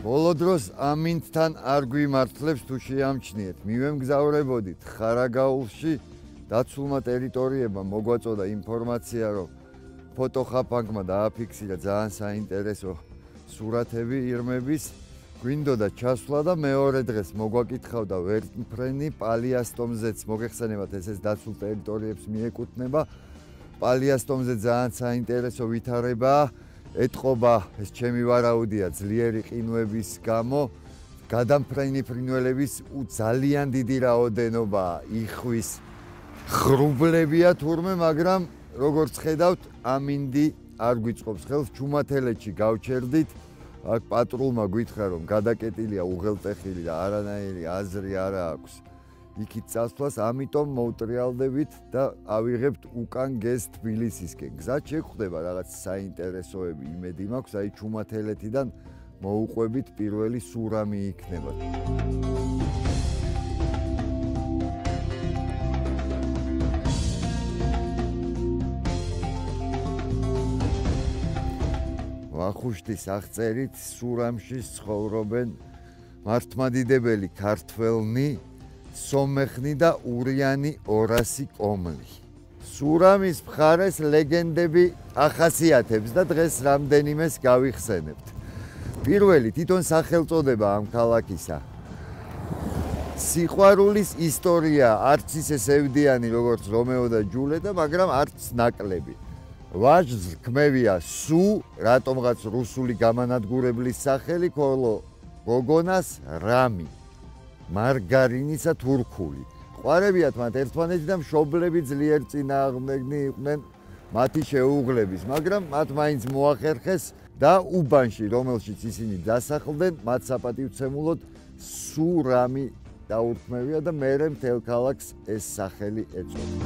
ბოლო დროს ამინდთან არ გვიმართლებს თუ შეამჩნიეთ. მივემგზავრებოდით ხარაგაულში დაცულმა ტერიტორიებმა მოგვაწოდა ინფორმაცია, რომ ფოტოხაფანგმა დააფიქსირა ძალიან საინტერესო სურათები ირმების. გვინდოდა ჩასვლა და მეორე დღეს მოგვაკითხავდა ვერტმფრენი პალიასტომზეც მოგეხსენებათ, ესეც დაცულ ტერიტორიებს მიეკუთვნება. პალიასტომზე ძალიან საინტერესო ვითარებაა. ეტყობა ეს ჩემი ვარაუდია ძლიერი ყინვების გამო გადამფრენი ფრინველების ძალიან დიდი რაოდენობაა. იხვის ხრუბლებია თურმე, მაგრამ როგორც ხედავთ, ამინდი არ გვიწყობს ხელს. ჩუმათელეთში გავჩერდით. აქ პატრულმა გითხრა, რომ გადაკეტილია უღელტეხილი და არანაირი აზრი არ აქვს იქით წასვლას, ამიტომ მოვტრიალდებით და ავიღებთ უკან გეზ თბილისისკენ. გზად შეგხვდება რაღაც საინტერესოები, იმედი მაქვს, აი ჩუმათელეთიდან მოუყვებით პირველი სურამი იქნება. ვახუშტის აღწერით სურამში ცხოვრობენ მართლმადიდებელი ქართველნი, სომეხნი და ურიანი 200 კომლი. სურამის მხარეს ლეგენდები ახასიათებს და დღეს რამდენიმეს გავიხსენებთ. პირველი თვითონ სახელწოდება ამ ქალაქისა. სიყვარულის ისტორია, არც ისე სევდიანი როგორც რომეო და ჯულეტა, მაგრამ არც ნაკლები. ვაჟს ქმევია სუ, რატომღაც რუსული გამანადგურებლის სახელი, ხოლო გოგონას რამი. მარგარინისა თურქული. ყვარებიათ მათ ერთმანეთი და მშობლები ძლიერ წინააღმდეგნი იყვნენ მათი შეუღლების, მაგრამ მათ მაინც მოახერხეს და უბანში, რომელშიც ისინი დასახლდნენ, მათ საპატივცემულოდ სურამი დაურქმევია და მერე მთელ ქალაქს ეს სახელი ეწოდა.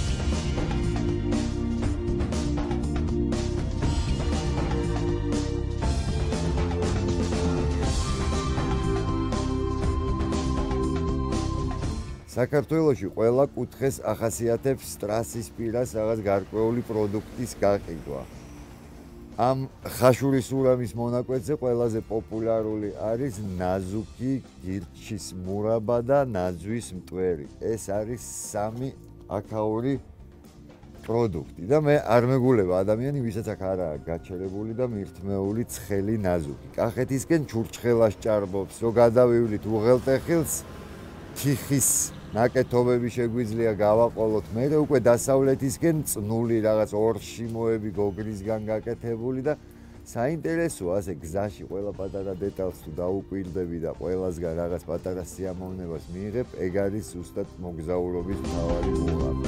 საქართველოში ყველა კუთხეს ახასიათებს ტრასის პირას რაღაც გარკვეული პროდუქტის გაყიდვა. ამ ხაშური სურამის მონაკვეთზე ყველაზე პოპულარული არის ნაზუქი გირჩის მურაბა და ნაძვის მტვერი. ეს არის სამი აქაური პროდუქტი და მე არ მეგულება ადამიანი, ვისაც აქ არაა გაჩერებული და მირთმეული ცხელი ნაზუქი. კახეთისკენ ჩურჩხელას ჭარბობს, რო გადავივლით უღელტეხილს, თიხის ნაკეთობები შეგვიძლია გავაყოლოთ. მე უკვე დასავლეთისკენ წნული რაღაც ორშიმოები გოგრისგან გაკეთებული და საინტერესოა ასე გზაში ყველა პატარა დეტალს თუ დაუკვირდები და ყველასგან რაღაც პატარა სიამოვნებას მიიღებ, ეგ არის ზუსტად მოგზაურობის მთავარი მუღამი.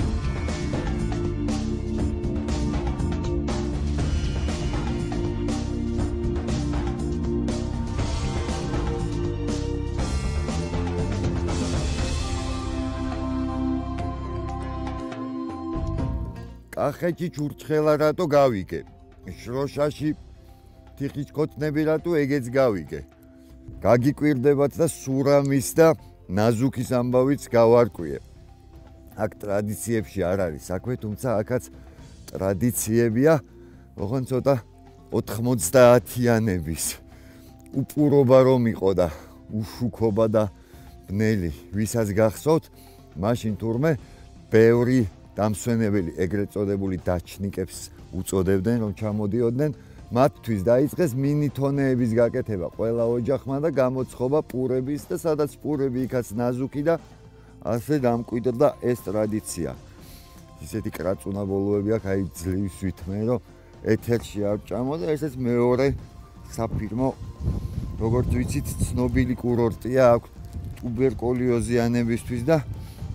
კახეთში ჩურჩხელა რატო გავიგე? შროშაში თიხის ქოთნები რატო ეგეც გავიგე? გაგიკვირდებათ და სურამის და ნაზუქის ამბავიც გავარკვიე. აქ ტრადიციებში არ არის საქმე, თუმცა აქაც ტრადიციებია, ოღონდ ცოტა 90-იანების უპურობა რომ იყო და უშუქობა და ბნელი, ვისაც გახსოვთ, მაშინ თურმე ბევრი დამსვენებელი ეგრეთ წოდებული დაჩნიკებს უწოდებდნენ, რომ ჩამოდიოდნენ, მათთვის დაიწყეს მინითონეების გაკეთება ყველა ოჯახმა და გამოცხობა პურების და სადაც პურები იქაც ნაზუქი და ასე დამკვიდრდა ეს ტრადიცია. ისეთი კრაწუნა ბოლოები აქვს, აი ძლივს ვითმე, რომ ეთერში არ ჭამო და ესეც მეორე საფირმო, როგორც ვიცით, ცნობილი კურორტია აქვს ტუბერკულიოზიანებისთვის და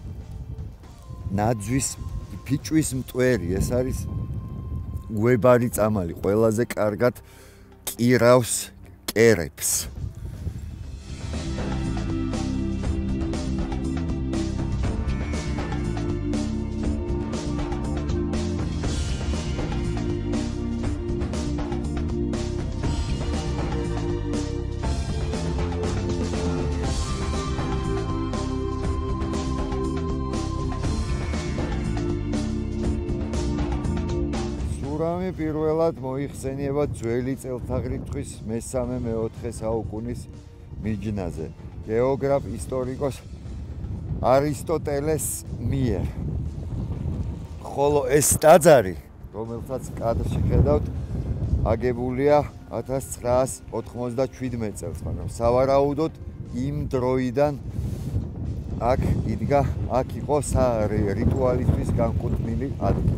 ნაძვის ფიჭვის მტვერი. ეს არის გვებარი წამალი, ყველაზე კარგად კირავს კერებს. სურამი პირველად მოიხსენიება ძველი წელთაღრიცხვის მე-3-4 საუკუნის მიჯნაზე გეოგრაფ ისტორიკოს არისტოტელეს მიერ. ხოლო ეს ტაძარი, რომელსაც კადრში ხედავთ, აგებულია 1997 წელს, მაგრამ სავარაუდოდ იმ დროიდან აქ იდგა, აქ იყო რიტუალისთვის განკუთვნილი ადგილი.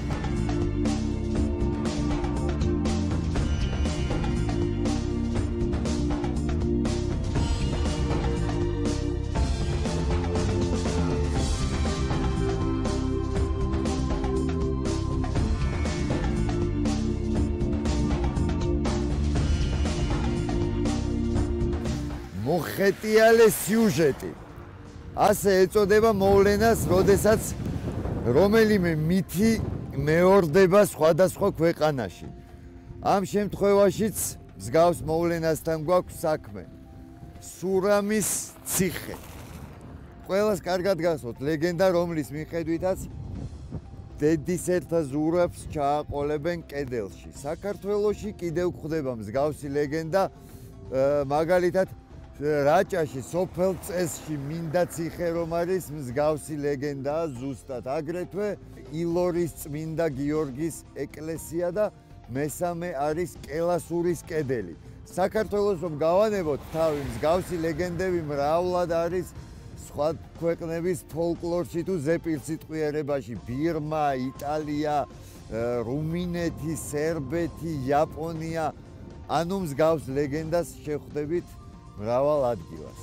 მოხეტიალე სიუჟეტი. ასე ეწოდება მოვლენას, როდესაც რომელიმე მითი მეორდება სხვადასხვა ქვეყანაში. ამ შემთხვევაშიც მსგავს მოვლენასთან გვაქვს საქმე. სურამის ციხე. ყველას კარგად გახსოვთ ლეგენდა, რომლის მიხედვითაც დედის ერთა ზურაბს ჩააყოლებენ კედელში. საქართველოში კიდევ გვხვდება მსგავსი ლეგენდა, მაგალითად რაჭაში სოფელ წესში მინდა ციხე რომ არის მსგავსი ლეგენდაა ზუსტად. აგრეთვე ილორის წმინდა გიორგის ეკლესია და მესამე არის კელასურის კედელი. საქართველოს რომ გავანებოთ თავი, მსგავსი ლეგენდები მრავლად არის სხვა ქვეყნების ფოლკლორში თუ ზეპირსიტყვიერებაში. ბირმა, იტალია, რუმინეთი, სერბეთი, იაპონია, ანუ მსგავს ლეგენდას შეხვდებით მრავალ ადგილას.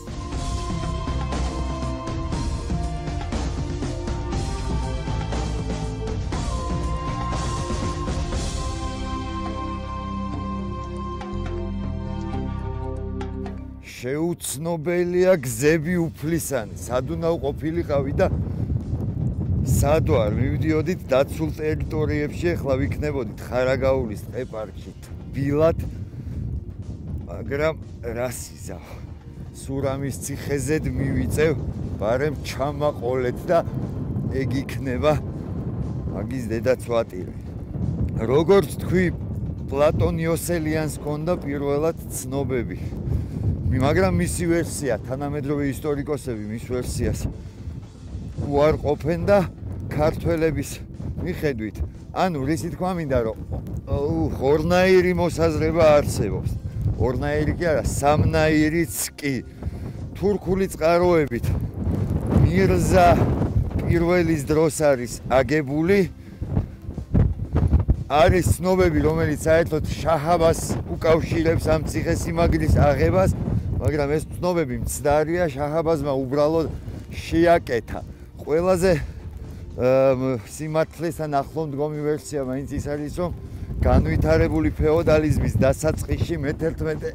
შეუცნობელია გზები უფლისანი. სად უნდა ყოფილიყავი და სად ვარ მივდიოდით დაცულ ტერიტორიებში, ახლა ვიქნებოდით ხარაგაულის ტყეპარკში თბილად, მაგრამ რას იზავ? სურამის ციხეზედ მივიწევ, ბარემ ჩამაყოლეთ და ეგ იქნება მაგის დედაცვატირი. როგორც თქვი, პლატონ იოსელიანს ჰქონდა პირველად ცნობები. მაგრამ მისი ვერსია, თანამედროვე ისტორიკოსები მის ვერსიას უარყოფენ და ქართველების მიხედვით, ანუ რისი თქვა მინდა, რომ ორნაირი მოსაზრება არსებობს. ორნაირი კი არა, სამნაირიც კი. თურქული წყაროებით მირზა პირველის დროს არის აგებული. არის ცნობები, რომელიც საერთოდ შაჰაბას უკავშირებს ამ ციხესიმაგრის აღებას, მაგრამ ეს ცნობები მცდარია, შაჰაბაზმა უბრალოდ შეაკეთა. ყველაზე სიმართლესთან ახლო მდგომი ვერსია მაინც ის არის, რომ განვითარებული ფეოდალიზმის დასაწყისში მე-11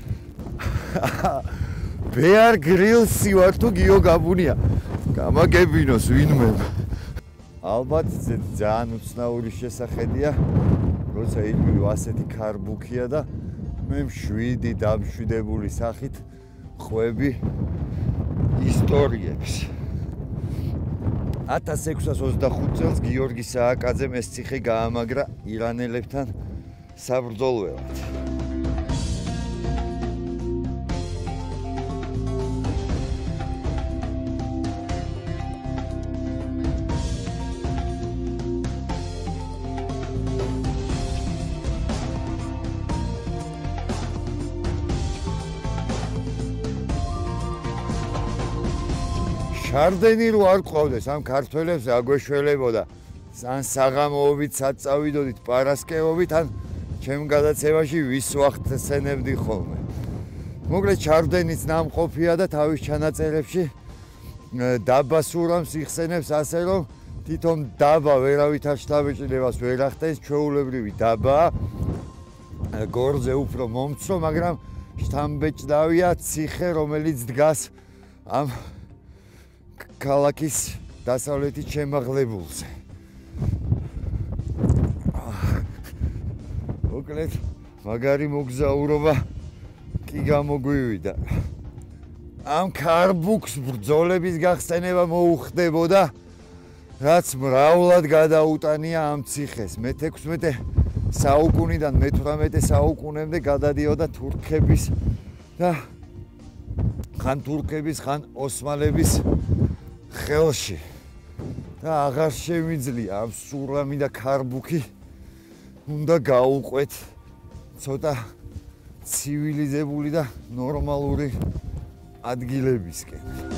ბეარ გრილსი ვარ თუ გიო გაბუნია. გამაგებინოს ვინმე. ალბათ ძალიან უცნაური შესახედია, როცა იგივე ასეთი ქარბუქია და მე მშვიდი დამშვიდებული სახით ხვები ისტორიებს. 1625 წელს გიორგი სააკაძემ ეს ციხე გაამაგრა ირანელებთან საბრძოლველად. შარდენი რო არ ყავდეს ამ ქართველებს აგვეშველებოდა. ან საღამოობით სად წავიდოდით პარასკევობით, ან ჩემ გადაცემაში ვის ვახსენებდი ხოლმე. მოკლედ შარდენიც ნამყოფია და თავის ჩანაწერებში დაბა სურამს იხსენებს ასე, რომ თვითონ დაბა ვერავით არ შთაბეჭდებას ვერ ახდენს, ჩვეულებრივი დაბაა, გორზე უფრო მომცრო, მაგრამ შთამბეჭდავია ციხე, რომელიც დგას ამ ქალაქის დასავლეთის შემაღლებულზე. მოკლედ, მაგარი მოგზაურობა კი გამოგვივიდა. ამ ქარბუქს ბრძოლების გახსენება მოუხდებოდა, რაც მრავლად გადაუტანია ამ ციხეს. მე-16 საუკუნიდან მე-18 საუკუნემდე გადადიოდა თურქების და ხან თურქების, ხან ოსმალების ხელში. და აღარ შემიძლია ამ სურამი და ქარბუქი უნდა გაუყვეთ ცოტა ცივილიზებული და ნორმალური ადგილებისკენ.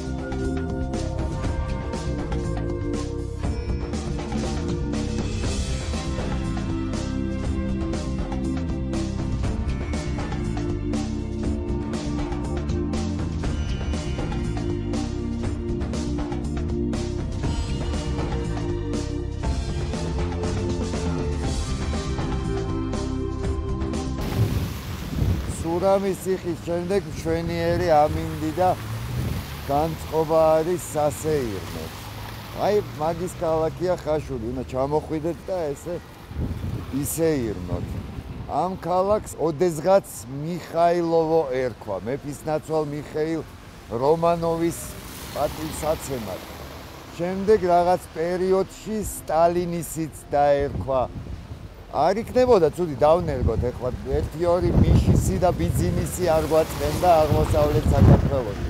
სურამის ციხის შემდეგ მშვენიერი ამინდი და განწყობა არის სასეირნოდ. აი მაგის ქალაქია ხაშური, უნდა ჩამოხვიდეთ და ესე ისეირნოდ. ამ ქალაქს ოდესღაც მიხაილოვო ერქვა, მეფისნაცვალ მიხეილ რომანოვის პატივსაცემად. შემდეგ რაღაც პერიოდში სტალინისიც დაერქვა. არ იქნებოდა ცუდი დავნერგოთ ეხლა 1-2 მიშისი და ბიძინისი არ გვაწყენდა აღმოსავლეთ საქართველოში.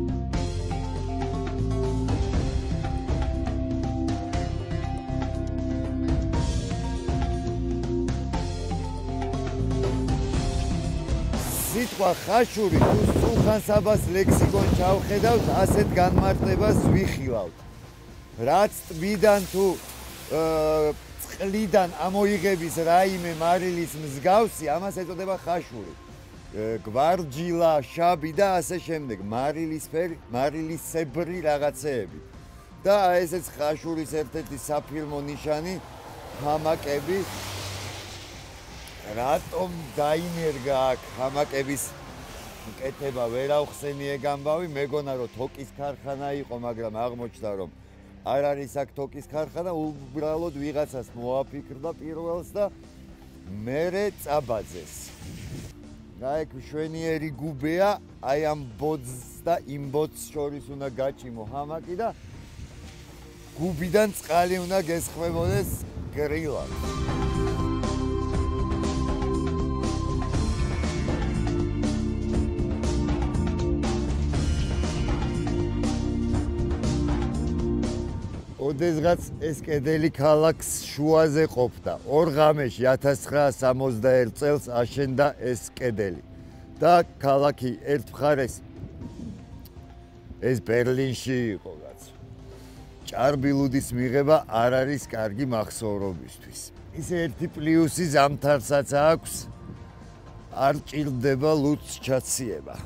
სიტყვა ხაშური თუ სულხან-საბას ლექსიკონ ჩავხედავთ, ასეთ განმარტებას ვიხილავთ. რაც ტბიდან თუ წყლიდან ამოიღების რაიმე მარილის მსგავსი, ამას ეწოდება ხაშური. გვარჯილა, შაბი და ასე შემდეგ, მარილისებრი რაღაცეები. და ესეც ხაშურის ერთ-ერთი საფილმო ნიშანი, ჰამაკები. რატომ დაინერგა აქ ჰამაკების მკეთება ვერავხსენი ეგ ამბავი, მეგონა რომ თოკის ქარხანა იყო, მაგრამ აღმოჩნდა რომ არ არის აქ თოკის ქარხანა, უბრალოდ ვიღაცას მოაფიქრდა პირველს და მერე წაბაძეს. და ეგ მშვენიერი გუბეა, აი ამ ბოძს და იმ ბოძს შორის უნდა გაჭიმო ჰამაკი და გუბიდან წყალი უნდა გესხვებოდეს გრილად. ოდესღაც ეს კედელი ქალაქს შუაზე ყოფდა. 2 ღამეში 1961 წელს აშენდა ეს კედელი. და ქალაქი ერთ მხარეს ეს ბერლინში იყო რაც. ჭარბილუდის მიღება არ არის კარგი მახსოვრობისთვის. ისე ერთი პლუსი ზამთარსაც აქვს, არ ჭირდება ლუც ჩაციება.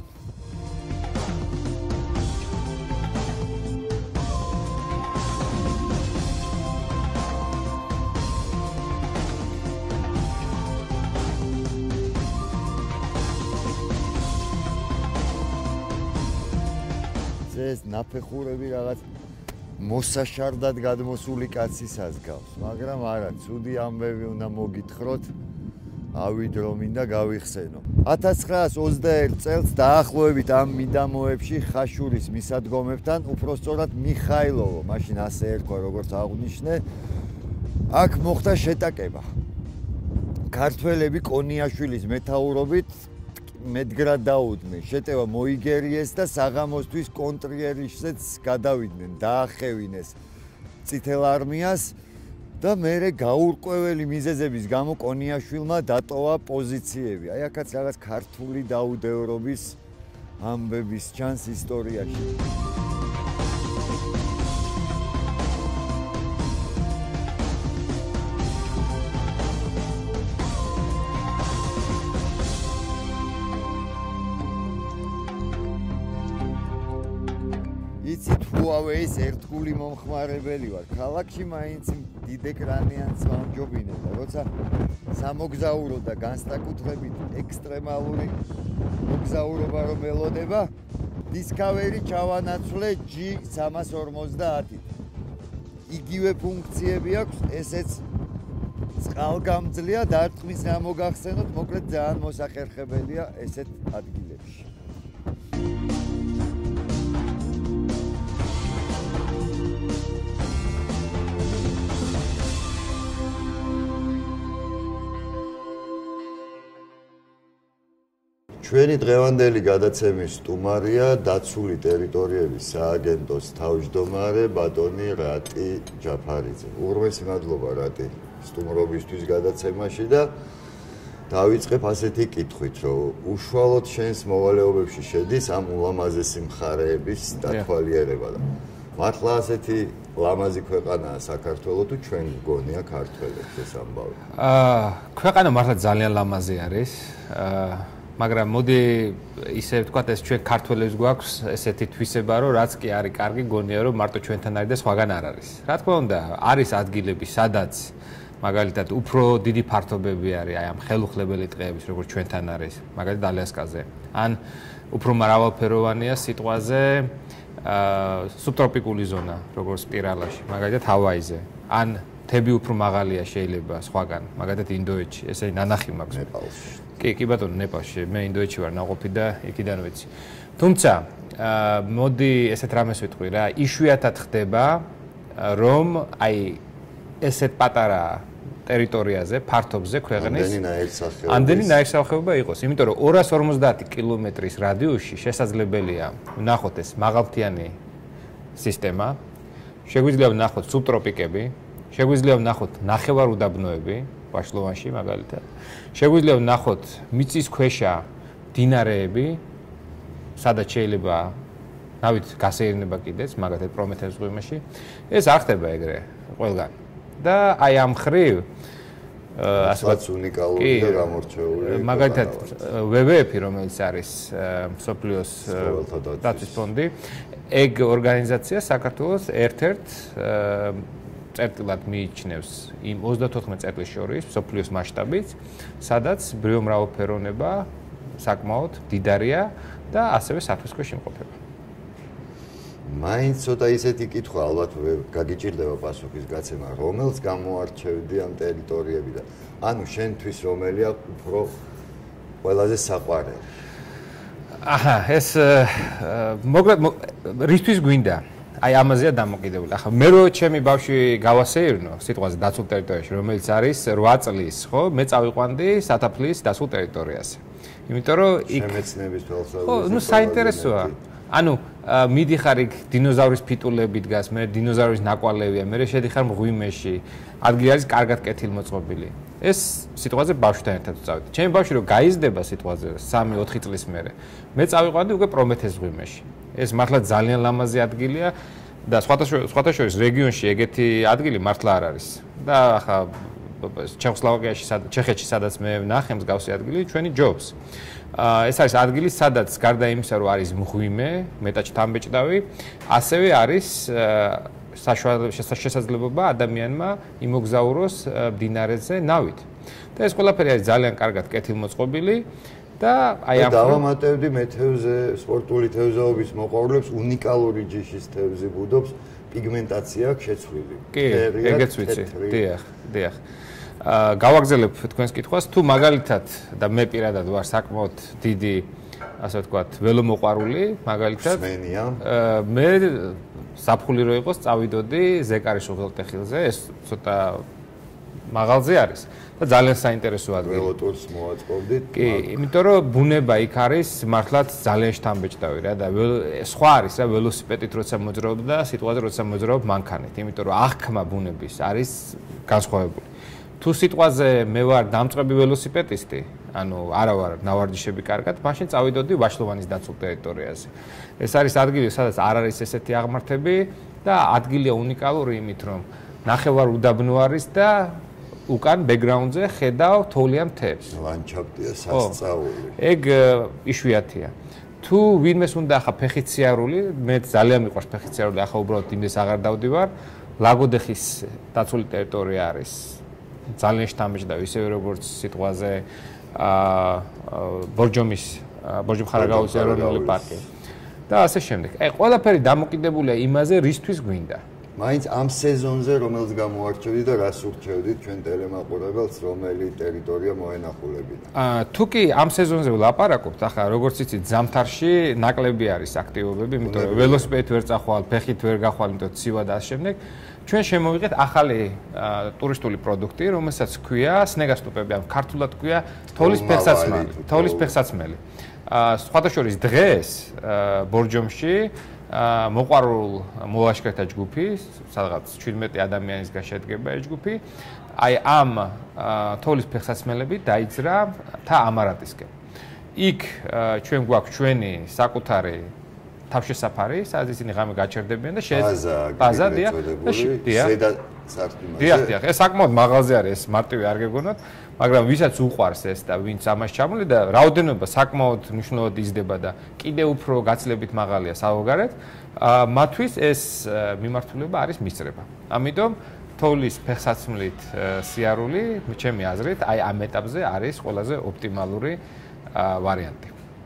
ეს ნაფეხურები რაღაც მოსაშარდად გადმოსული კაცისას გავს, მაგრამ არა, ცუდი ამბები უნდა მოგითხროთ, ავიდრო მინდა გავიხსენო. 1921 წელს დაახლოებით ამ მიდამოებში ხაშურის მისადგომებთან, უпростоრად მიხაილოვო, მაშინ ასე ერქვა, როგორც აღვნიშნე, აქ მოხდა შეტაკება. ქართველები კონიაშვილის მეთაურობით მედგრად დაუდგნენ, შეტევა მოიგერიეს და საღამოსთვის კონტრიერიშზეც გადავიდნენ, დაახევინეს წითელ არმიას და მერე გაურკვეველი მიზეზების გამო კონიაშვილმა დატოვა პოზიციები. აი აქაც რაღაც ქართული დაუდევრობის ამბების ჩანს ისტორიაში. Huawei-ის ერთგული მომხმარებელი ვარ. ქალაქში მაინც დიდ ეკრანიანს ვამჯობინებ და როცა სამოგზაურო და განსაკუთრებით ექსტრემალური მოგზაურობა რომ ელოდება, Discovery ჩავანაცვლე G350. იგივე ფუნქციები აქვს, ესეც წყალგამძლეა, დარტყმის რა მოგახსენოთ, მოკლედ ძალიან მოსახერხებელია ესეთ ადგილებში. ჩვენი დღევანდელი გადაცემის სტუმარია დაცული ტერიტორიების სააგენტოს თავმჯდომარე ბატონი რატი ჯაფარიძე. უღრმესი მადლობა რატი სტუმრობისთვის გადაცემაში და დავიწყებ ასეთი კითხვით, რომ უშუალოდ შენს მოვალეობებში შედის ამ ულამაზესი მხარეების დათვალიერება და მართლა ასეთი ლამაზი ქვეყანაა საქართველო თუ ჩვენ გგონია ქართველებს ეს ამბავი? ქვეყანა მართლა ძალიან ლამაზი არის. მაგრამ მოდი ისე ვთქვათ, ეს ჩვენ ქართველებს გვაქვს ესეთი თვისება, რომ რაც კი არის კარგი, გონია რომ მარტო ჩვენთან არის და სხვაგან არ არის. რა თქმა უნდა, არის ადგილები, სადაც მაგალითად უფრო დიდი ფართობები არის აი ამ ხელუხლებელი ტყეების, როგორც ჩვენთან არის, მაგალითად ალიასკაზე. ან უფრო მრავალფეროვანია სიტყვაზე სუბტროპიკული ზონა, როგორც სპირალაში, მაგალითად ჰავაიზე. ან თები უფრო მაღალია შეიძლება სხვაგან, მაგალითად ინდოეთში, ესე ნანახი მაქვს ნეპალში. კი ბატონო, ნეპალში, მე ინდოეთში ვარ ნაყოფი და იქიდან ვიცი. თუმცა, მოდი ესეთ რამეს ვიტყვი რა, იშვიათად ხდება, რომ აი ესეთ პატარა ტერიტორიაზე, ფართობზე ქვეყნის ამდენი ნაირსახეობა იყოს, იმიტომ რომ 250 კილომეტრის რადიუსში შესაძლებელია ვნახოთ ეს მაღალმთიანი სისტემა, შეგვიძლია ვნახოთ სუბტროპიკები, შეგვიძლია ვნახოთ ნახევარუდაბნოები ვაშლოვანში მაგალითად. შეგვიძლია ვნახოთ მიწისქვეშა მდინარეები, სადაც შეიძლება ნავით გასეირნება კიდეც, მაგალითად პრომეთეს ზღვაში. ეს არ ხდება ეგრე ყველგან. და აი ამ ხრივ ასეთ უნიკალური და გამორჩეული მაგალითად WWF, რომელიც არის მსოფლიოს დაცვის ფონდი, ეგ ორგანიზაცია საქართველოს ერთ-ერთ წერტილად მიიჩნევს იმ 34 წერტილის შორის მსოფლიოს მასშტაბით, სადაც ბიომრავალფეროვნება საკმაოდ მდიდარია და ასევე საფესქვეშ იმყოფება. მაინც ცოტა ისეთი კითხვა ალბათ გაგიჭირდება პასუხის გაცემა, რომელს გამოარჩევდი ამ ტერიტორიებიდან. ანუ შენთვის რომელია უფრო ყველაზე საყვარელი? ეს რისთვის გვინდა? აი ამაზეა დამოკიდებული. ახლა მე რო ჩემი ბავშვი გავასეირნო სიტყვაზე დაცულ ტერიტორიაში, რომელიც არის 8 წლის, ხო? მე წავიყვანდი სათაფლის დაცულ ტერიტორიაზე. იმიტომ რომ იქ შემეცნების თვალსაზრისით ხო, ნუ საინტერესოა. ანუ მიდიხარ იქ დინოზავრის ფიტულები დგას, მე დინოზავრის ნაკვალევია, მე შედიხარ მღვიმეში, ადგილი არის კარგად კეთილმოწყობილი. ეს სიტყვაზე ბავშვთან ერთად წავედი. ჩემი ბავშვი რო გაიზრდება სიტყვაზე 3-4 წლის მერე, მე წავიყვანდი უკვე პრომეთეს მღვიმეში. ეს მართლა ძალიან ლამაზი ადგილია და სხვათა შორის რეგიონში ეგეთი ადგილი მართლა არ არის. და ახლა ჩეხოსლოვაკიაში, ჩეხეთში სადაც მე ვნახე მსგავსი ადგილი, ჩვენი ჯობს. ეს არის ადგილი, სადაც გარდა იმისა, რომ არის მღვიმე, მეტაჩ თამბეჭდავი, ასევე არის შესაძლებლობა ადამიანმა იმოგზაუროს მდინარეზე ნავით. და ეს ყველაფერი არის ძალიან კარგად კეთილმოწყობილი და აი ამ დავამატებდი მე თევზე, სპორტული თევზაობის მოყვარულებს უნიკალური ჯიშის თევზი ბუდობს, პიგმენტაცია აქვს შეცვლილი. კი, ეგეც ვიცი. დიახ. გავაგზავნებ თქვენს კითხვას, თუ მაგალითად და მე პირადად ვარ საკმაოდ დიდი, ასე ვთქვათ, ველომოყვარული, მაგალითად მე საფხული რო იყოს, წავიდოდი ზეკარის უღელტეხილზე, ეს ცოტა მაღალზე არის და ძალიან საინტერესო ადგილი. ველოტურს მოაწყობდით? კი, იმიტომ რომ ბუნება იქ არის მართლაც ძალიან შთამბეჭდავი რა და სხვა არის რა ველოსიპედით როცა მოძრაობ და სიტყვაზე როცა მოძრაობ მანქანით, იმიტომ რომ აღქმა ბუნების არის განსხვავებული. თუ სიტყვაზე მე ვარ დამწყები ველოსიპედისტი, ანუ არა ვარ ნავარჯიშები კარგად, მაშინ წავიდოდი ვაშლოვანის დაცულ ტერიტორიაზე. ეს არის ადგილი, სადაც არ არის ესეთი აღმართები და ადგილია უნიკალური იმით, რომ ნახევარუდაბნო არის და უკან ბექგრაუნდზე ხედავ თოვლიან მთებს. ლანდშაფტია სასწაული. ეგ იშვიათია. თუ ვინმეს უნდა ახლა ფეხიციარული, მე ძალიან მიყვარს ფეხიციარული, ახლა უბრალოდ იმის აღარ დავდივარ, ლაგოდეხის დაცული ტერიტორია არის. ძალიან შთამბეჭდავი, ისევე როგორც სიტყვაზე ბორჯომის-ხარაგაულის ეროვნული პარკი და ასე შემდეგ. აი ყველაფერი დამოკიდებულია იმაზე, რისთვის გვინდა. მაინც ამ სეზონზე რომელს გამოარჩევდი და რას ურჩევდით ჩვენ ტელემაყურებელს, რომელი ტერიტორია მოენახულებინა? თუ კი ამ სეზონზე ვლაპარაკობთ, ახლა როგორც იცით, ზამთარში ნაკლები არის აქტივობები, იმიტომ რომ ველოსიპედით ვერ წახვალ, ფეხით ვერ გახვალ, იმიტომ ცივა და ასე შემდეგ. ჩვენ შემოვიღეთ ახალი ტურისტული პროდუქტი, რომელსაც ქვია სნეგასტუპები, ან ქართულად ქვია თოვლის ფეხსაცმელი. სხვათა შორის დღეს ბორჯომში მოყვარულ მოლაშქრეთა ჯგუფი, სადღაც 17 ადამიანისგან შედგება ეს ჯგუფი, აი ამ თოვლის ფეხსაცმელები დაიძრა მთა ამარატისკენ. იქ ჩვენ გვაქვს ჩვენი საკუთარი თავშესაფარი, სადაც ისინი ღამე გაჩერდებიან და ბაზა დიახ, ეს საკმაოდ მაღალზე არის, ეს მარტივი არ გეგონოთ, მაგრამ ვისაც უყვარს ეს და ვინც ამას ჩამოვლი და რაოდენობა საკმაოდ მნიშვნელოვნად იზრდება და კიდევ უფრო გაცილებით მაღალია საზღვარგარეთ, მათთვის ეს მიმართულება არის მისწრება. ამიტომ თოვლის ფეხსაცმლით სიარული, ჩემი აზრით, აი ამ ეტაპზე არის ყველაზე ოპტიმალური ვარიანტი.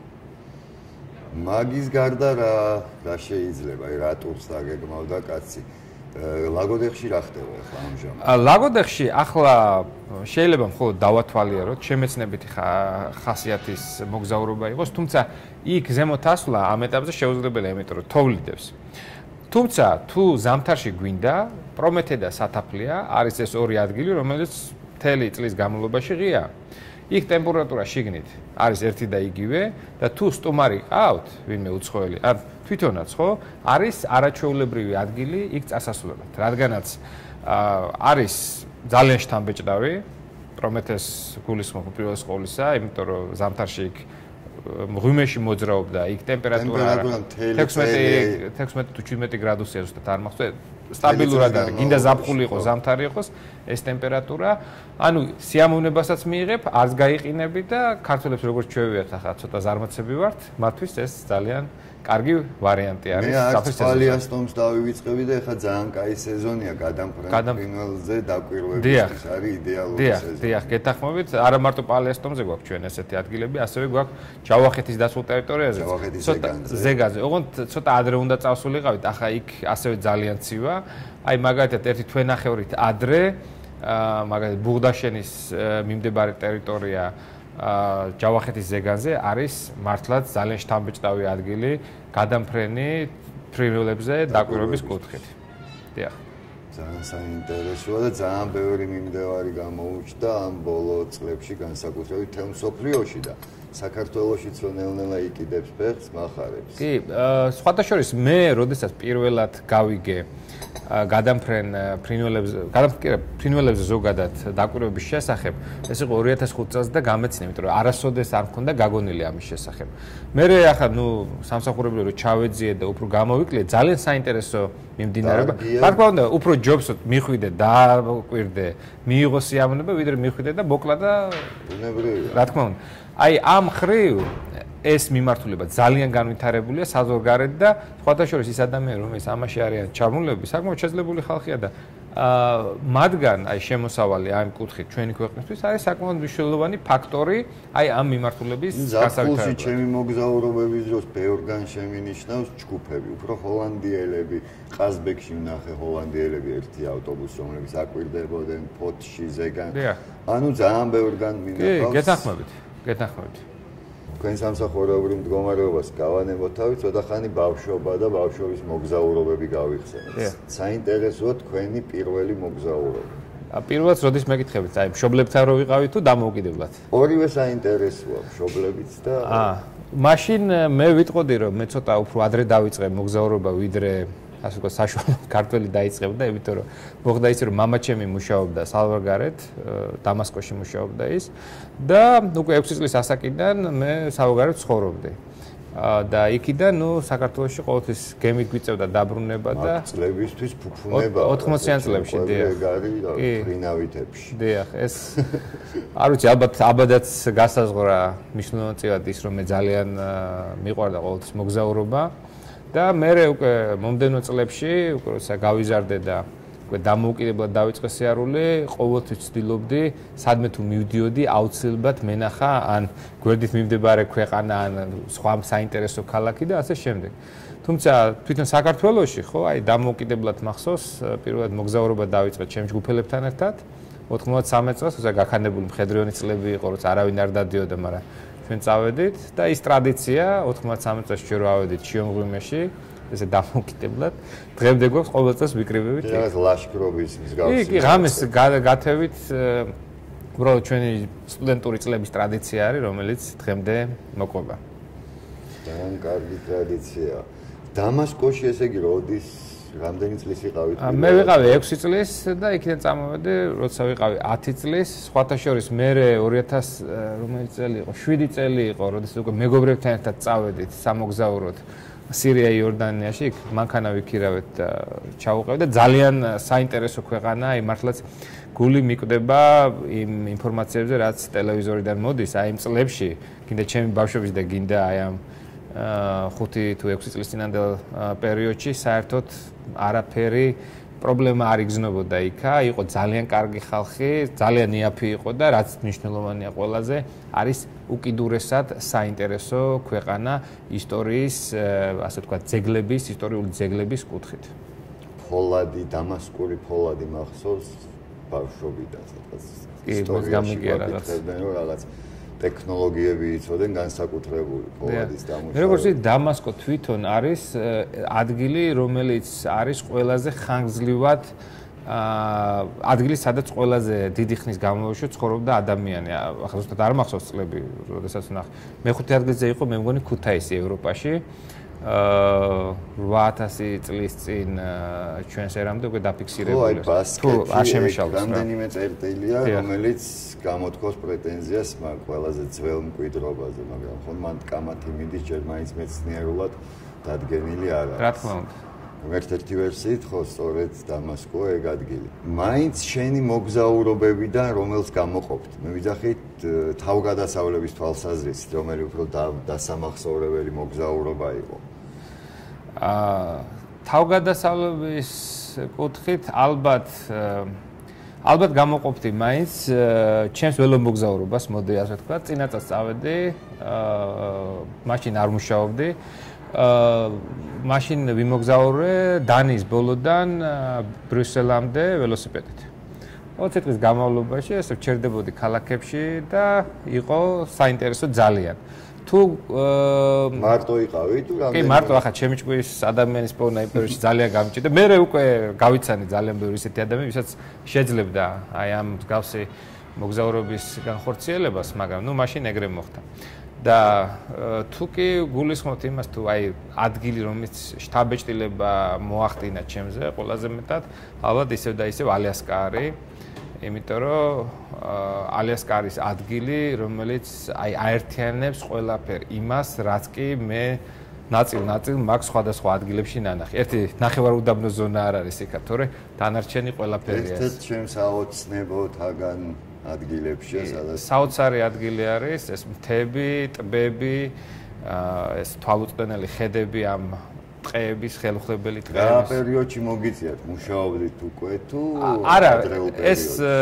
მაგის გარდა რა შეიძლება, აი რა ტურს დაგეგმავდა კაცი. ლაგოდეხში რა ხდება ახლა ამჟამად? ლაგოდეხში ახლა შეიძლება მხოლოდ დავათვალიეროთ, შემეცნებითი ხასიათის მოგზაურობა იყოს, თუმცა იქ ზემოთ ასვლა ამ ეტაპზე შეუძლებელია, იმიტომ რომ თოვლიდებს. თუმცა თუ ზამთარში გვინდა, პრომეთე და სათაფლია არის ეს ორი ადგილი, რომელიც მთელი წლის განმავლობაში ღია. იქ ტემპერატურა შიგნით არის ერთი და იგივე და თუ სტუმარი ყავთ, ვინმე უცხოელი, ან თვითონაც ხო, არის არაჩვეულებრივი ადგილი იქ წასასვლელად, რადგანაც არის ძალიან შთამბეჭდავი, პრომეთეს გულისხმობ პირველის ყოვლისა, იმიტომ რომ ზამთარში იქ მღვიმეში მოძრაობდა, იქ ტემპერატურა 16 თუ 17 გრადუსია ზუსტად არ მახსოვს, სტაბილურად არის, გინდა ზაფხული იყოს, ზამთარი იყოს, ეს ტემპერატურა, ანუ სიამოვნებასაც მიიღებ, არც გაიყინები და ქართველებს როგორც ჩვევიათ ახლა ცოტა ზარმაცები ვართ, მათთვის ეს ძალიან კარგი ვარიანტი არის. მე არც პალიასტომს დავივიწყები და ეხლა ძალიან კაი სეზონია გადამფრენელზე დაკვირვებისთვის არის იდეალური სეზონი. დიახ, გეთანხმებით, არა მარტო პალიასტომზე გვაქვს ჩვენ ესეთი ადგილები, ასევე გვაქვს ჯავახეთის დაცულ ტერიტორიაზე. ზეგაზე. ოღონდ ცოტა ადრე უნდა წავსულიყავით, ახლა იქ ასევე ძალიან ცივა. აი მაგალითად ერთი თვენახევრით ადრე, მაგალითად ბუღდაშენის მიმდებარე ტერიტორია ჯავახეთის ზეგანზე არის მართლაც ძალიან შთამბეჭდავი ადგილი გადამფრენი ფრინველებზე დაკვირვების კუთხით. დიახ. ძალიან საინტერესოა და ძალიან ბევრი მიმდევარი გამოუჩნდა ამ ბოლო წლებში განსაკუთრებით თემ მსოფლიოში და საქართველოშიც ნელ-ნელა იყიდებს ფეხს, მახარებს. კი, სხვათა შორის მე, როდესაც პირველად გავიგე გადამფრენ ფრინველებზე ზოგადად დაკვირვების შესახებ, ეს იყო 2005 წელს და გამეცნე, იმიტომ რომ არასოდეს არ მქონდა გაგონილი ამის შესახებ. მე ახლა სამსახურებრივ რო ჩავეძიე და უფრო გამოვიკლე, ძალიან საინტერესო მიმდინარეობა. რა თქმა უნდა, უფრო ჯობს მიხვიდე, დააკვირდე, მიიღო სიამოვნება, ვიდრე მიხვიდე და მოკლა და ბუნებრივია. რა თქმა უნდა. აი ამ ხრივ ეს მიმართულება ძალიან განვითარებულია საზღვარგარეთ და სხვათა შორის ის ადამიანები, რომლებიც ამაში არიან ჩაბმულები, საკმაოდ შეძლებული ხალხია და მათგან აი შემოსავალი ამ კუთხით ჩვენი ქვეყნისთვის არის საკმაოდ მნიშვნელოვანი ფაქტორი აი ამ მიმართულების გასავითარებლად. ზაფხულში ჩემი მოგზაურობების დროს ბევრგან შემინიშნავს ჯგუფები, უფრო ჰოლანდიელები, ყაზბეგში ვნახე ჰოლანდიელები ერთი ავტობუსი, რომლებიც აკვირდებოდნენ ფოთში ზეგან. ანუ ძალიან ბევრგან მინახავს. გეთანხმებით. თქვენ სამსახურებრივ მდგომარეობას გავანებოთ თავით, ცოტა ხანი ბავშვობა და ბავშვობის მოგზაურობები გავიხსენეთ. საინტერესოა თქვენი პირველი მოგზაურობა. პირველად როდის მეკითხებით, აი მშობლებთან რო ვიყავით თუ დამოუკიდებლად? ორივე საინტერესოა, მშობლებიც და მაშინ მე ვიტყოდი რომ მე ცოტა უფრო ადრე დავიწყე მოგზაურობა ვიდრე ასე ვთქვათ საშუალო ქართველი დაიწყებდა, იმიტომ რომ მოხდა ისე რომ მამაჩემი მუშაობდა საზღვარგარეთ, დამასკოში მუშაობდა ის და უკვე 6 წლის ასაკიდან მე საზღვარგარეთ ცხოვრობდი. და იქიდან საქართველოში ყოველთვის გემით გვიწევდა დაბრუნება და წლებისთვის ფუფუნება 80-იან წლებში ფრინავითებში. დიახ, ეს არ ვიცი, ალბათაც გასაზღვრა მნიშვნელოვნად ის რომ მე ძალიან მიყვარდა ყოველთვის მოგზაურობა. და მე უკვე მომდენო წლებში უკვე როცა გავიზარდე და უკვე დამოუკიდებლად დავიწყე სიარული, ყოველთვის ვცდილობდი სადმე თუ მივდიოდი, აუცილებლად მენახა ან გვერდით მიმდებარე ქვეყანა, ან სხვა საინტერესო ქალაქი და ასე შემდეგ. თუმცა თვითონ საქართველოში ხო, აი დამოუკიდებლად მახსოვს, პირველად მოგზაურობა დავიწყე ჩემ ჯგუფელებთან ერთად 93 წელს, როცა გაქანებული მხედრიონი წლები იყო, როცა არავინ არ დადიოდა, მაგრამ ჩვენ წავედით და ის ტრადიცია 93 წელს ჩვენ რო ავედით შიომღვიმეში, ესე დამოუკიდებლად, დღემდე გვაქვს ყოველ წელს ვიკრიბებით. ეს ლაშქრობის მსგავსი. კი, რამეს გათევით, უბრალოდ ჩვენი სტუდენტური წლების ტრადიცია არის, რომელიც დღემდე მოყვება. ძალიან კარგი ტრადიცია. დამასკოში ესე იგი როდის რამდენი წლის იყავით? მე ვიყავი 6 წლის და იქიდან წამოვედი, როცა ვიყავი 10 წლის, სხვათა შორის მე 2000 რომელი წელი იყო? 7 წელი იყო, როდესაც უკვე მეგობრებთან ერთად წავედით სამოგზაუროდ სირია იორდანიაში, იქ მანქანა ვიქირავეთ და ჩავუყევთ და ძალიან საინტერესო ქვეყანა, აი მართლაც გული მიკვდება იმ ინფორმაციებზე, რაც ტელევიზორიდან მოდის, აი იმ წლებში, კიდე ჩემი ბავშვობის და გინდა აი ამ 5 თუ 6 წლის წინანდელ პერიოდში საერთოდ არაფერი პრობლემა არ იგრძნობოდა იქა, იყო ძალიან კარგი ხალხი, ძალიან იაფი იყო და რაც მნიშვნელოვანია ყველაზე, არის უკიდურესად საინტერესო ქვეყანა ისტორიის, ასე ვთქვათ, ძეგლების, ისტორიული ძეგლების კუთხით. ფოლადი, დამასკური ფოლადი მახსოვს ბავშვობიდან, სადღაც ისტორიაში ვაკითხებდნენ, რომ რაღაც ტექნოლოგიები იცოდნენ განსაკუთრებული ფოლადის დამუშავება. როგორც ის დამასკო თვითონ არის ადგილი, რომელიც არის ყველაზე ხანგრძლივად ადგილი, სადაც ყველაზე დიდი ხნის განმავლობაში ცხოვრობდა ადამიანი. ახლა ზუსტად არ მახსოვს წლები, როდესაც ვნახე. მეხუთე ადგილზე იყო, მე მგონი ქუთაისი ევროპაში. 8000 წლის წინ ჩვენს ერამდე უკვე დაფიქსირებული. თუ არ შემიშალოს. რამდენიმე წერტილია, რომელიც გამოთქვას პრეტენზიას მაგ ყველაზე ძველ მკვიდრობაზე, მაგრამ ხომ მან კამათი მიდის ჯერ მაინც მეცნიერულად დადგენილი არ არის. რა თქმა უნდა. ერთ-ერთი ვერსიით ხო სწორედ დამასკოა ეგ ადგილი. მაინც შენი მოგზაურობებიდან რომელს გამოყოფთ? მე ვიძახით თავგადასავლების თვალსაზრისით, რომელი უფრო დასამახსოვრებელი მოგზაურობა იყო. თავგადასავლების კუთხით ალბათ გამოყოფდი მაინც ჩემს ველო მოგზაურობას, მოდი ასე ვთქვა, წინაწელს წავედი, მაშინ არ მუშაობდი. მაშინ ვიმოგზაურე დანიის ბოლოდან ბრიუსელამდე ველოსიპედით. 20 წლის განმავლობაში ესე ვჩერდებოდი ქალაქებში და იყო საინტერესო ძალიან. თუ მარტო იყავი თუ რამდენი? კი, მარტო ახლა ჩემი ჭკუის ადამიანის პოვნა იმ პერიოდში ძალიან გამჭირდა. მე უკვე გავიცანი ძალიან ბევრი ისეთი ადამიანი, ვისაც შეძლებდა აი ამ მსგავსი მოგზაურობის განხორციელებას, მაგრამ ნუ მაშინ ეგრე მოხდა. და თუ კი გულისხმობთ იმას, თუ აი ადგილი, რომელიც შთაბეჭდილება მოახდინა ჩემზე, ყველაზე მეტად ალბათ ისევ და ისევ ალიასკა არის. იმიტომ რომ ალიასკა არის ადგილი, რომელიც აი აერთიანებს ყველაფერ იმას, რაც კი მე ნაწილ მაგ სხვადასხვა ადგილებში ნანახი. ერთი ნახევარუდაბნო ზონა არ არის იქა, თორე დანარჩენი ყველაფერია. ერთ-ერთ ჩემს აოცნებო თაგან ადგილებში, სადაც საოცარი ადგილი არის, ეს მთები, ტბები, ეს თვალუწვდენელი ხედები ამ ტყეების, ხელუხლებელი ტყეების. რა პერიოდში მოგიწიათ? მუშაობდით უკვე თუ არა, ეს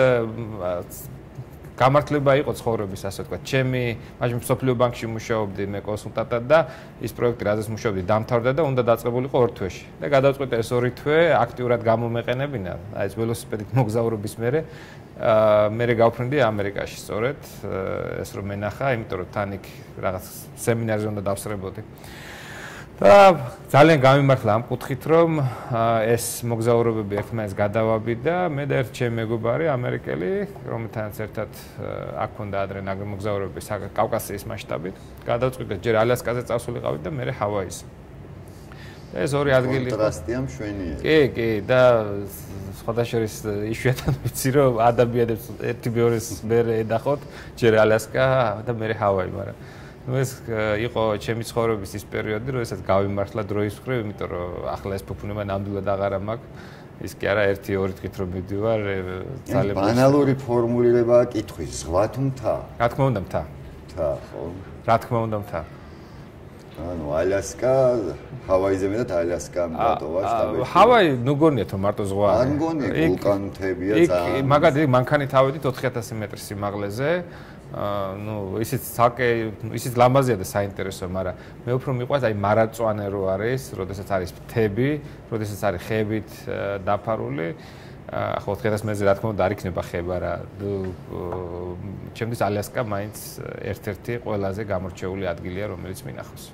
გამართლება იყო ცხოვრების, ასე ვთქვათ. ჩემი მაშინ სოფლიო ბანკში მუშაობდი მე კონსულტანტად და ის პროექტი, რაზეც მუშაობდი, დამთავრდა და უნდა დაწყებულიყო 2 თვეში. და გადავწყვიტე ეს 2 თვე აქტიურად გამომეყენებინა, აი ეს ველოსიპედით მოგზაურობის მერე. მე გავფრინდი ამერიკაში სწორედ ეს რომ მენახა, იმიტომ რომ თან იქ რაღაც სემინარზე უნდა დავსწრებოდი. და ძალიან გამიმართლა ამ კუთხით, რომ ეს მოგზაურობები ერთმანეთს გადავაბი და მე და ერთ ჩემი მეგობარი ამერიკელი, რომელთანაც ერთად აქ ქონდა ადრე ნაგრ მოგზაურობები კავკასიის მასშტაბით, გადავწყვიტეთ ჯერ ალიასკაზე წავსულიყავით და მე ჰავაიზე. ეს ორი ადგილი კონტრასტია მშვენიერი. კი, და სხვადასხვის იშვიათად ვიცი, რომ ადამიანებს ერთი მეორეს მერე ედახოთ, ჯერ ალიასკა და მე ჰავაი, მაგრამ ეს იყო ჩემი ცხოვრების ის პერიოდი, როდესაც გავიმართლა დროის მხრივ, იმიტომ რომ ახლა ეს ფუფუნება ნამდვილად აღარა მაქვს. ის კი არა 1-2 დღით რომ მივდივარ, ძალიან ბანალური ფორმულირებაა კითხვის, ზღვა თუ მთა? რა თქმა უნდა მთა. მთა, ხო? რა თქმა უნდა მთა. ანუ ალიასკა, ჰავაიზე მეტად ალიასკა მარტოა შტაბში. ჰავაი ნუ გონიათ რომ მარტო ზღვა. არ მგონია, ვულკანთებია ძალიან. იქ მაგალითად მანქანით ავედით 4000 მეტრის სიმაღლეზე. ნუ ისიც ლამაზია და საინტერესოა, მაგრამ მე უფრო მიყვარს აი მარადმწვანე რო არის, როდესაც არის მთები, როდესაც არის ხეებით დაფარული. ახლა 4000 მეტრზე რა თქმა უნდა არ იქნება ხება რა. ჩემთვის ალიასკა მაინც ერთ-ერთი ყველაზე გამორჩეული ადგილია, რომელიც მინახავს.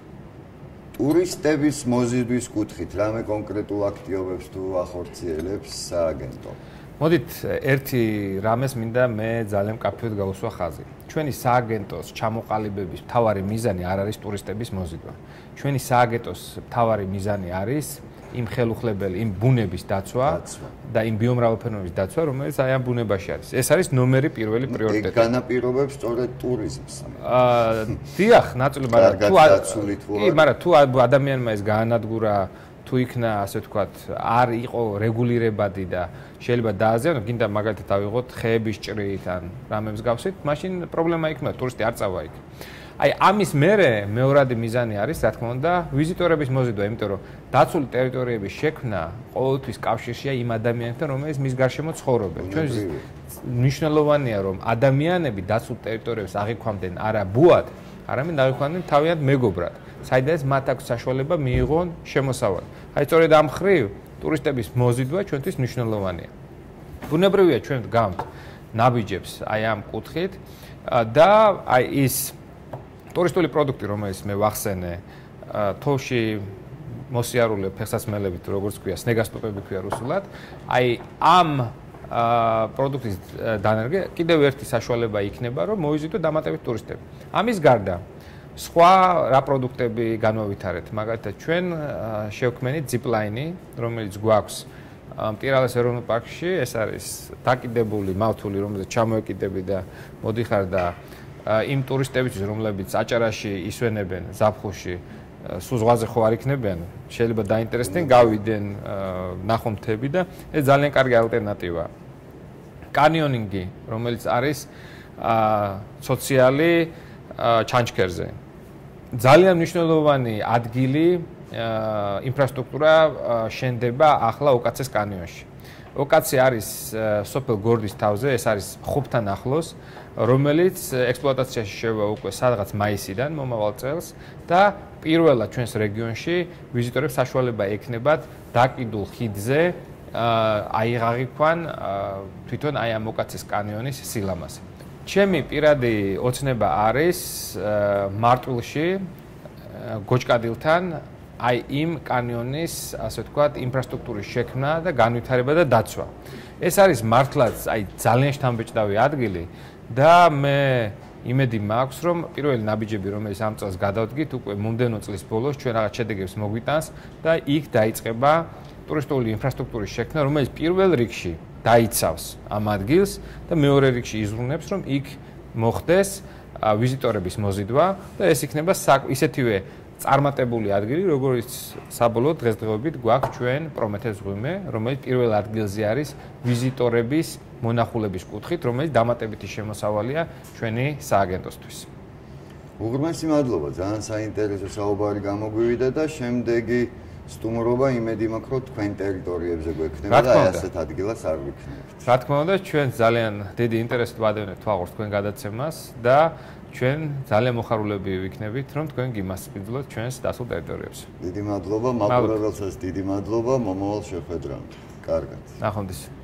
ტურისტების მოზიდვის კუთხით რამე კონკრეტულ აქტივობებს თუ ახორციელებს სააგენტო? მოდით ერთი რამეს მინდა მე ძალიან მკაფიოდ გავუსვა ხაზი. ჩვენი სააგენტოს ჩამოყალიბების მთავარი მიზანი არ არის ტურისტების მოზიდვა. ჩვენი სააგენტოს მთავარი მიზანი არის იმ ხელუხლებელი, იმ ბუნების დაცვა და იმ ბიომრავალფეროვნების დაცვა, რომელიც აი ამ ბუნებაში არის. ეს არის ნომერი პირველი პრიორიტეტი. ეგ განაპირობებს სწორედ ტურიზმს. დიახ, ნაწილი, მაგრამ თუ ადამიანმა ეს გაანადგურა, თუ იქნა, ასე ვთქვათ, არ იყო რეგულირებადი და შეიძლება დააზიანოს, გინდა მაგალითად ავიღოთ ხეების ჭრით ან რამე მსგავსით, მაშინ პრობლემა იქნება, ტურისტი არ წავა იქ. აი ამის მერე მეორადი მიზანი არის, რა თქმა უნდა, ვიზიტორების მოზიდვა, იმიტომ რომ დაცული ტერიტორიების შექმნა ყოველთვის კავშირშია იმ ადამიანებთან, რომელიც მის გარშემო ცხოვრობენ. ჩვენთვის მნიშვნელოვანია, რომ ადამიანები დაცულ ტერიტორიებს აღიქვამდნენ არა ბუად, არამედ აღიქვამდნენ თავიანთ მეგობრად, საიდანაც მათ აქვს საშუალება მიიღონ შემოსავალი. აი სწორედ ამ ხრივ ტურისტების მოზიდვა ჩვენთვის მნიშვნელოვანია. ბუნებრივია ჩვენ ვდგამთ ნაბიჯებს აი ამ კუთხით და აი ის ტურისტული პროდუქტი, რომელიც მე ვახსენე, თოვში მოსიარულე ფეხსაცმელებით, როგორც ქვია, სნეგასტოპები ქვია რუსულად, აი ამ პროდუქტის დანერგე კიდევ ერთი საშუალება იქნება, რომ მოიზიდო დამატებით ტურისტები. ამის გარდა სხვა რა პროდუქტები განვავითარეთ, მაგალითად ჩვენ შევქმნით zipline-ი, რომელიც გვაქვს მტირალეს ეროვნულ პარკში, ეს არის დაკიდებული მავთული, რომელზეც ჩამოეკიდები და მოდიხარ და იმ ტურისტებისთვის, რომლებიც აჭარაში ისვენებენ, ზაფხულში, სულ ზღვაზე ხო არ იქნებიან, შეიძლება დაინტერესდნენ, გავიდნენ, ნახონ მთები და ეს ძალიან კარგი ალტერნატივაა. კანიონინგი, რომელიც არის სოციალი ჩანჩქერზე. ძალიან მნიშვნელოვანი ადგილი, ინფრასტრუქტურა შენდება ახლა ლოკაციას კანიონში. ლოკაცია არის სოფელ გორდის თავზე, ეს არის ხუბთან ახლოს, რომელიც ექსპლუატაციაში შევა უკვე სადღაც მაისიდან მომავალ წელს და პირველად ჩვენს რეგიონში ვიზიტორებს საშუალება ექნებათ დაკიდულ ხიდზე აიღაღვან თვითონ აი ამ ლოკაციის კანიონის სილამაზე. ჩემი პირადი ოცნება არის მარტვილში გოჭკადილთან აი იმ კანიონის, ასე ვთქვათ, ინფრასტრუქტურის შექმნა და განვითარება და დაცვა. ეს არის მართლაც აი ძალიან შთამბეჭდავი ადგილი და მე იმედი მაქვს, რომ პირველი ნაბიჯები, რომელიც ამ წელს გადავდგით, უკვე მომდევნო წლის ბოლოს ჩვენ რაღაც შედეგებს მოგვიტანს და იქ დაიწყება ტურისტული ინფრასტრუქტურის შექმნა, რომელიც პირველ რიგში დაიცავს ამ ადგილს და მეორე რიგში იზრუნებს, რომ იქ მოხდეს ვიზიტორების მოზიდვა და ეს იქნება ისეთივე წარმატებული ადგილი, როგორც საბოლოო დღესდღეობით გვაქვს ჩვენ პრომეთეს მღვიმე, რომელიც პირველ ადგილზე არის ვიზიტორების მონახულების კუთხით, რომელიც დამატებითი შემოსავალია ჩვენი სააგენტოსთვის. უღრმესი მადლობა, ძალიან საინტერესო საუბარი გამოგვივიდა და შემდეგი სტუმრობა იმედი მაქვს, რომ თქვენ ტერიტორიებზე გვექნება და ასეთ ადგილას არ ვიქნებთ. რა თქმა უნდა, ჩვენ ძალიან დიდი ინტერესით ვადევნებთ ვაღორთ თქვენ გადაცემას და ჩვენ ძალიან მოხარულები ვიქნებით, რომ თქვენ გიმასპინძლოთ ჩვენს დასულ ტერიტორიებს. დიდი მადლობა, მაყურებელსაც დიდი მადლობა, მომავალ შეხვედრამდე. კარგად. ნახვამდის.